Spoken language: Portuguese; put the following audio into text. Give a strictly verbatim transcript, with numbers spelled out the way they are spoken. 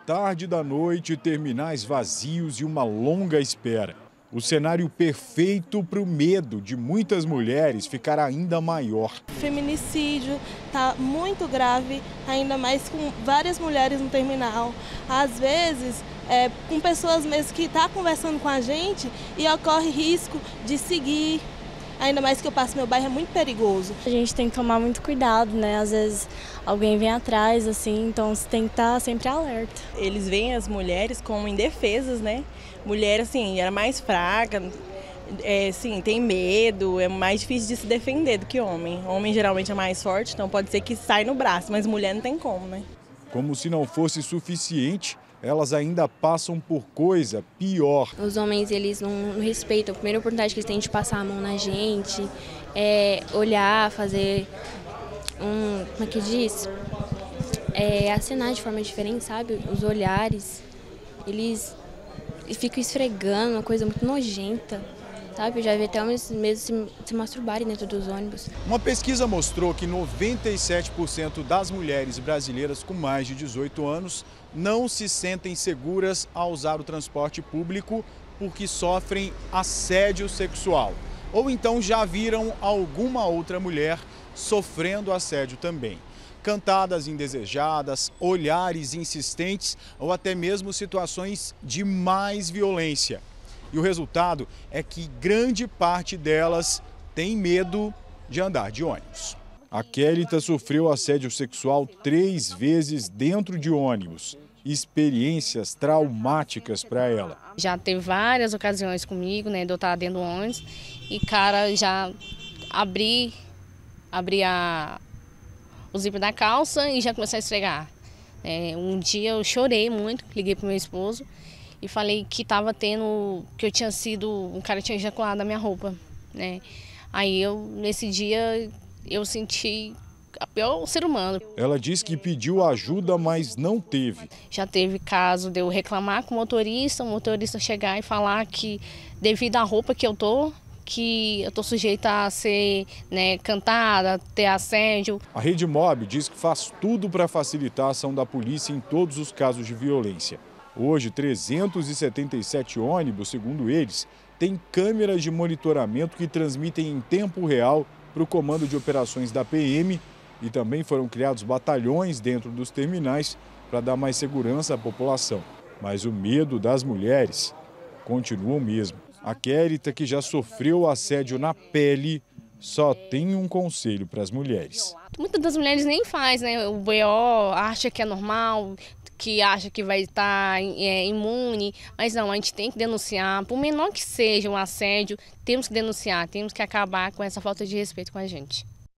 tarde da noite, terminais vazios e uma longa espera. O cenário perfeito para o medo de muitas mulheres ficar ainda maior. O feminicídio está muito grave, ainda mais com várias mulheres no terminal. Às vezes, é, com pessoas mesmo que estão conversando com a gente e ocorre risco de seguir. Ainda mais que eu passo meu bairro, é muito perigoso. A gente tem que tomar muito cuidado, né? Às vezes alguém vem atrás, assim, então você tem que estar sempre alerta. Eles veem as mulheres como indefesas, né? Mulher, assim, era mais fraca, é, assim, tem medo, é mais difícil de se defender do que homem. Homem geralmente é mais forte, então pode ser que sai no braço, mas mulher não tem como, né? Como se não fosse suficiente, elas ainda passam por coisa pior. Os homens, eles não, não respeitam. A primeira oportunidade que eles têm de passar a mão na gente, é olhar, fazer um, como é que diz? É, assinar de forma diferente, sabe? Os olhares, eles ficam esfregando, uma coisa muito nojenta. Sabe, eu já vi até homens mesmo se, se masturbarem dentro dos ônibus. Uma pesquisa mostrou que noventa e sete por cento das mulheres brasileiras com mais de dezoito anos não se sentem seguras ao usar o transporte público porque sofrem assédio sexual. Ou então já viram alguma outra mulher sofrendo assédio também. Cantadas indesejadas, olhares insistentes ou até mesmo situações de mais violência. E o resultado é que grande parte delas tem medo de andar de ônibus. A Kélita sofreu assédio sexual três vezes dentro de ônibus. Experiências traumáticas para ela. Já teve várias ocasiões comigo, né, de eu estar dentro do ônibus e, cara, já abri, abri a, o zíper da calça e já comecei a esfregar. É, um dia eu chorei muito, liguei para o meu esposo e falei que estava tendo, que eu tinha sido, um cara tinha ejaculado na minha roupa, né? Aí eu, nesse dia, eu senti a pior ser humano. Ela diz que pediu ajuda, mas não teve. Já teve caso de eu reclamar com o motorista, o motorista chegar e falar que devido à roupa que eu tô, que eu tô sujeita a ser, né, cantada, ter assédio. A Rede Mob diz que faz tudo para facilitar a ação da polícia em todos os casos de violência. Hoje, trezentos e setenta e sete ônibus, segundo eles, têm câmeras de monitoramento que transmitem em tempo real para o Comando de Operações da P M e também foram criados batalhões dentro dos terminais para dar mais segurança à população. Mas o medo das mulheres continua o mesmo. A Kélita, que já sofreu assédio na pele, só tem um conselho para as mulheres. Muitas das mulheres nem faz, né? O B O acha que é normal, que acha que vai estar é, imune, mas não, a gente tem que denunciar, por menor que seja o assédio, temos que denunciar, temos que acabar com essa falta de respeito com a gente.